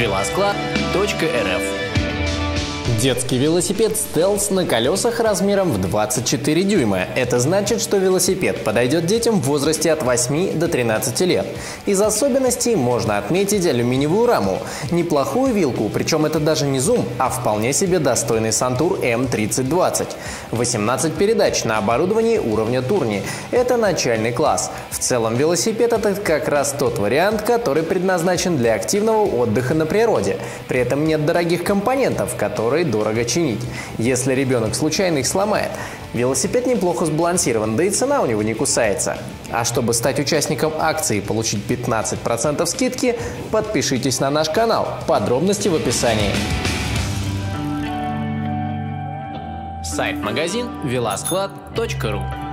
велосклад.рф. Детский велосипед «Стелс» на колесах размером в 24 дюйма. Это значит, что велосипед подойдет детям в возрасте от 8 до 13 лет. Из особенностей можно отметить алюминиевую раму, неплохую вилку, причем это даже не зум, а вполне себе достойный Сантур М3020. 18 передач на оборудовании уровня Турни. Это начальный класс. В целом велосипед – это как раз тот вариант, который предназначен для активного отдыха на природе. При этом нет дорогих компонентов, которые дорого чинить, если ребенок случайно их сломает. Велосипед неплохо сбалансирован, да и цена у него не кусается. А чтобы стать участником акции и получить 15% скидки, подпишитесь на наш канал. Подробности в описании. Сайт-магазин велосклад.ру.